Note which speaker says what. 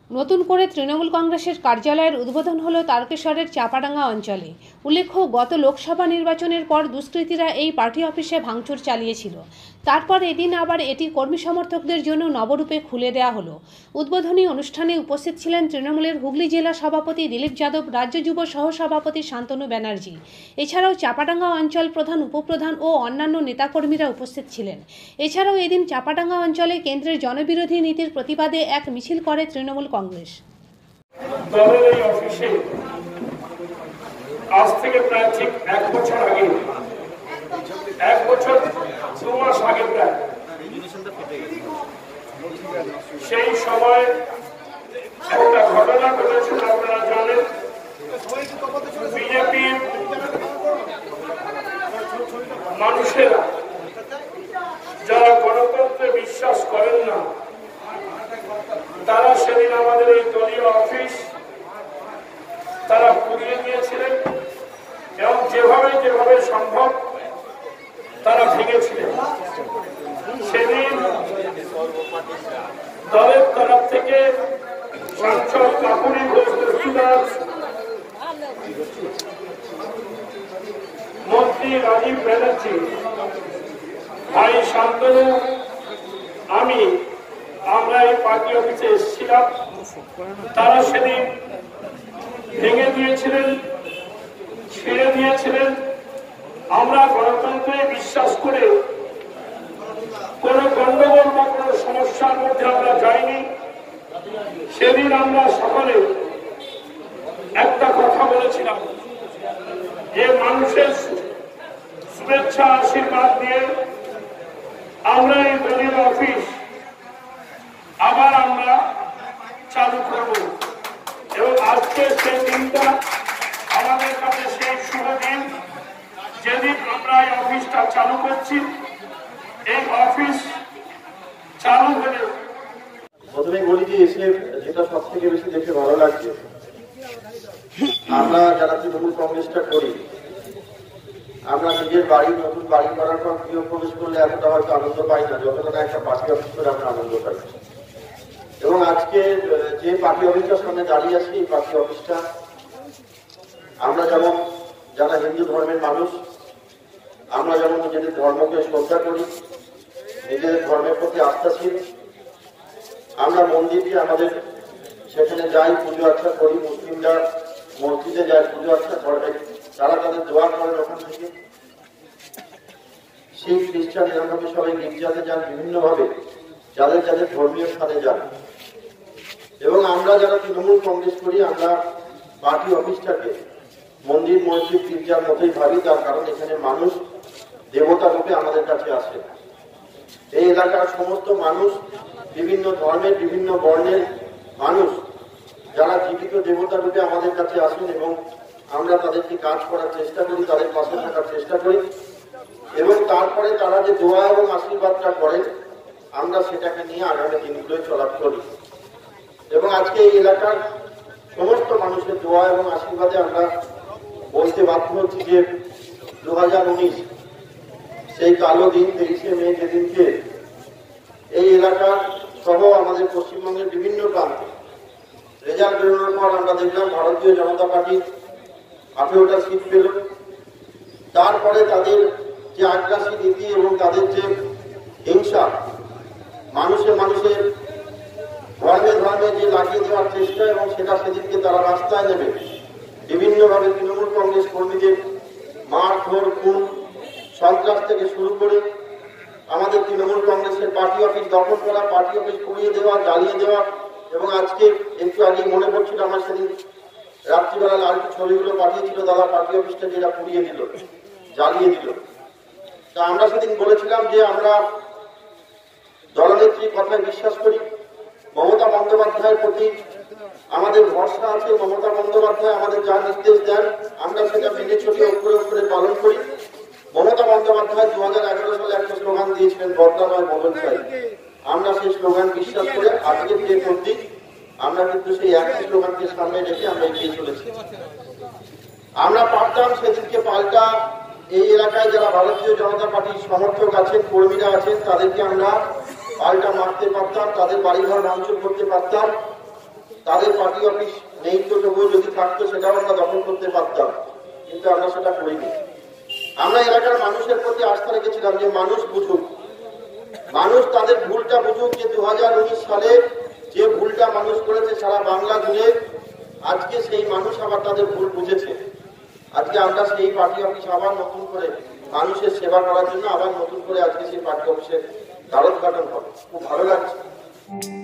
Speaker 1: নতুন করে তৃণমূল কংগ্রেসের কার্যালয়ের উদ্বোধন হলো তারকেশ্বরের চাপাডাঙ্গা অঞ্চলে। উল্লেখ্য, গত লোকসভা নির্বাচনের পর দুষ্কৃতীরা এই পার্টি অফিসে ভাঙচুর চালিয়েছিল। তারপর এদিন আবার এটি কর্মী সমর্থকদের জন্য নবরূপে খুলে দেওয়া হলো। উদ্বোধনী অনুষ্ঠানে উপস্থিত ছিলেন তৃণমূলের হুগলি জেলা সভাপতি দিলীপ যাদব, রাজ্য যুব সহসভাপতি শান্তনু ব্যানার্জি। এছাড়াও চাপাডাঙ্গা অঞ্চল প্রধান, উপপ্রধান ও অন্যান্য নেতাকর্মীরা উপস্থিত ছিলেন। এছাড়াও এদিন চাপাডাঙ্গা অঞ্চলে কেন্দ্রের জনবিরোধী নীতির প্রতিবাদে এক মিছিল করে তৃণমূল কংগ্রেস।
Speaker 2: দলের এই অফিসে আজ থেকে প্রায় ঠিক 1 বছর আগে, 1 বছর 2 মাস আগে প্রায়, সেই সময় একটা ঘটনা ঘটেছিল। আপনারা জানেন, বিজেপির মানুষেরা যারা গণতন্ত্রে বিশ্বাস করেন না, তারা সেদিন আমাদের এই দলীয় অফিস তারা পুড়িয়ে দিয়েছিলেন এবং যেভাবে সম্ভব তারা ভেঙেছিলেন। সেদিন দলের তরফ থেকে সাংসদ কাপুরি ঘোষ, মন্ত্রী রাজীব ব্যানার্জি, ভাই শান্তনু, আমরা এই পার্টি অফিসে এসেছিলাম। তারা সেদিন ভেঙে দিয়েছিলেন, ছেড়ে দিয়েছিলেন। আমরা গণতন্ত্রে বিশ্বাস করে কোনো গন্ডগোল বা কোনো সমস্যার মধ্যে আমরা যাইনি। সেদিন আমরা সকলে একটা কথা বলেছিলাম যে মানুষের শুভেচ্ছা আশীর্বাদ দিয়ে আমরা এই দলীয় অফিস আবার আমরা চালু করব। এবং আজকে সেই দিনটা আমাদের কাছে সেই শুভ দিন, যেদিন আমরা এই অফিসটা চালু করছি। এই অফিস চালু হলে
Speaker 3: প্রথমে বলি যে এসে যেটা সব থেকে বেশি দেখে ভালো লাগছে, আমরা যারা তৃণমূল কংগ্রেসটা করি, আমরা নিজের বাড়ি, নতুন বাড়ি করার পর গৃহ প্রবেশ করলে এতটা হয়তো আনন্দ পাই না যতটা না একটা পার্টি অফিস করে আমরা আনন্দ পাই। এবং আজকে যে পার্টি অফিসটার সামনে দাঁড়িয়ে আছি, এই পার্টি অফিসটা আমরা যেমন যারা হিন্দু ধর্মের মানুষ, আমরা যেমন নিজেদের ধর্মকে শ্রদ্ধা করি, নিজেদের ধর্মের প্রতি আস্থাশীল, আমরা মন্দিরে আমাদের সেখানে যাই, পুজো আর্চা করি। মুসলিমরা মসজিদে যায়, পুজো আর্চা করে, তারা তাদের দোয়া করেন ওখান থেকে। শিখ, খ্রিস্টান এরকমভাবে সবাই গির্জাতে যান, বিভিন্নভাবে যাদের যাদের ধর্মীয় স্থানে যান। এবং আমরা যারা তৃণমূল কংগ্রেস করি, আমরা পার্টি অফিসটাকে মন্দির, মসজিদ, গির্জার মতোই ভাবি। তার কারণ এখানে মানুষ দেবতা রূপে আমাদের কাছে আসে। এই এলাকার সমস্ত মানুষ, বিভিন্ন ধর্মের, বিভিন্ন বর্ণের মানুষ, যারা জীবিত দেবতা রূপে আমাদের কাছে আসেন এবং আমরা তাদেরকে কাজ করার চেষ্টা করি, তাদের পাশে থাকার চেষ্টা করি। এবং তারপরে তারা যে দোয়া এবং আশীর্বাদটা করেন, আমরা সেটাকে নিয়ে আগামী দিনগুলোয় চলাফেরা করি। এবং আজকে এই এলাকার সমস্ত মানুষের দোয়া এবং আশীর্বাদে আমরা বলতে বাধ্য হচ্ছি যে 2019 সেই কালো দিন 23শে মে, যেদিনকে এই এলাকার সহ আমাদের পশ্চিমবঙ্গের বিভিন্ন প্রান্তে রেজাল্ট বেরোনোর পর আমরা দেখলাম ভারতীয় জনতা পার্টি 18টা সিট পেল। তারপরে তাদের যে আগ্রাসী নীতি এবং তাদের যে হিংসা, মানুষের ধর্মে যে লাগিয়ে দেওয়ার চেষ্টা, এবং সেটা সেদিনকে তারা রাস্তায় নেবে বিভিন্নভাবে তৃণমূল কংগ্রেস কর্মীদের মারধর, খুন, সন্ত্রাস থেকে শুরু করে আমাদের তৃণমূল কংগ্রেসের পার্টি অফিস দখল করা, পার্টি অফিস পুড়িয়ে দেওয়া, জ্বালিয়ে দেওয়া। এবং আজকে একটু আগে মনে পড়ছিল, আমার সেদিন রাত্রিবেলা লালটু ছবিগুলো পাঠিয়েছিল, দাদা পার্টি অফিসটা যেটা পুড়িয়ে দিল, জ্বালিয়ে দিল। তা আমরা সেদিন বলেছিলাম যে আমরা দলনেত্রীর কথায় বিশ্বাস করি, মমতা বন্দ্যোপাধ্যায়ের প্রতি আমাদের ভরসা আছে। মমতা বন্দ্যোপাধ্যায় আমাদের যা নির্দেশ দেন, আমরা সেটা মেনে চলি, অক্ষরে পালন করি। মমতা বন্দ্যোপাধ্যায় 2011 সালে একটা স্লোগান দিয়েছিলেন, বদলা নয় বদল চাই। আমরা সেই স্লোগান বিশ্বাস করে আজকের যে অবধি আমরা কিন্তু সেই একই স্লোগানকে সামনে রেখে আমরা এগিয়ে চলেছি। আমরা পারতাম সেদিনকে পাল্টা এই এলাকায় যারা ভারতীয় জনতা পার্টির সমর্থক আছেন, কর্মীরা আছেন, তাদেরকে আমরা পাল্টা মারতে পারতাম, তাদের বাড়িঘর ভাঙচুর করতে পারতাম। তাদের পার্টি অফিস নেই তো তবুও যদি থাকতো সেটাও আমরা দখল করতে পারতাম, কিন্তু আমরা সেটা করিনি। আমরা এলাকার মানুষের প্রতি আস্থা রেখেছিলাম যে মানুষ বুঝুক, মানুষ তাদের ভুলটা বুঝুক, যে 2019 সালে যে ভুলটা মানুষ করেছে সারা বাংলা জুড়ে, আজকে সেই মানুষ আবার তাদের ভুল বুঝেছে। আজকে আমরা সেই পার্টি অফিস আবার নতুন করে মানুষের সেবা করার জন্য আবার নতুন করে আজকে সেই পার্টি অফিসের দ্বারোদ্ঘাটন হবে। খুব ভালো লাগছে।